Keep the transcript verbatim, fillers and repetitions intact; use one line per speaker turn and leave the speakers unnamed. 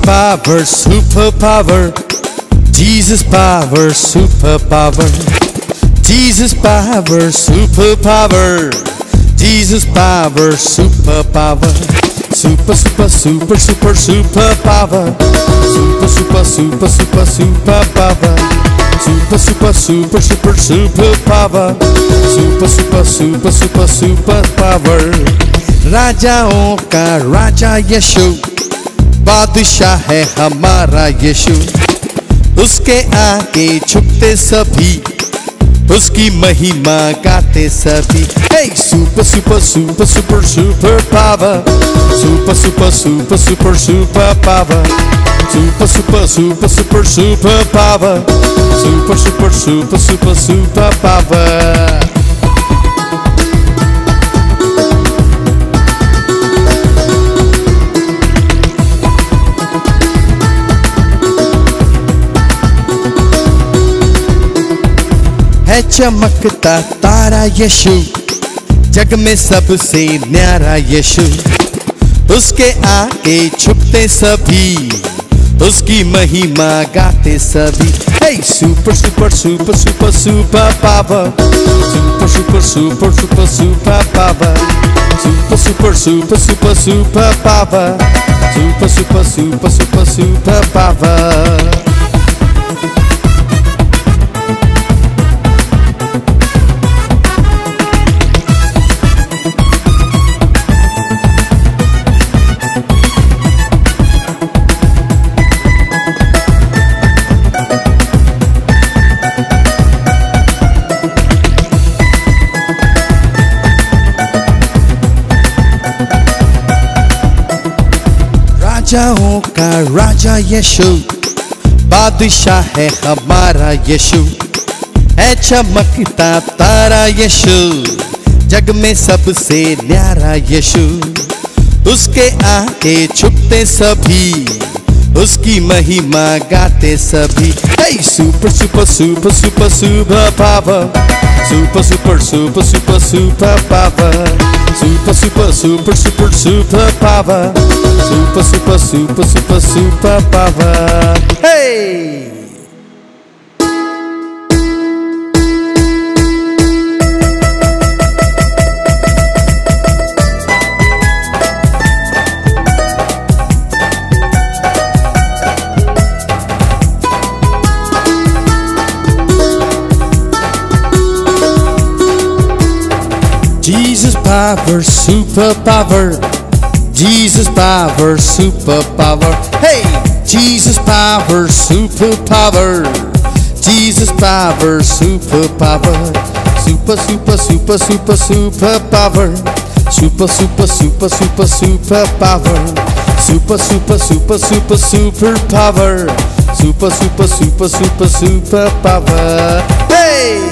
power, super power. Jesus power, super power. Jesus power, super power. Jesus power, super power. Super, super, super, super, super power. Super, super, super, super, super power. Super, super, super, super, super power. Super, super, super, super, super power. राजाओं का राजा यीशु, बादशाह है हमारा यीशु। उसके आगे झुकते सभी, उसकी महिमा गाते सभी। Hey, super, super, super, super, super power. Super, super, super, super, super power. Super, super, super, super, super power. Super, super, super, super, super power. है चमकता तारा यीशु, जग में सबसे न्यारा यीशु। उसके आगे झुकते सभी, उसकी महिमा गाते सभी। Hey, super, super, super, super, super power. Super, super, super, super, super power. Super, super, super, super, super power. Super, super, super, super, super power. राजाओं का राजा यीशु, बादशाह है हमारा यीशु। है चमकता तारा यीशु, जग में सबसे न्यारा यीशु। उसके आगे झुकते सभी, उसकी महिमा गाते सभी। Hey, super, super, super, super, super power. Super, super, super, super, super power. Super, super, super, super, super power. Super, super, super, super, super power. Hey! Jesus power, super power. Jesus power, super power. Hey, Jesus power, super power. Jesus power, super power. Super, super, super, super, super power. Super, super, super, super, super power. Super, super, super, super, super power. Super, super, super, super, super power. Hey!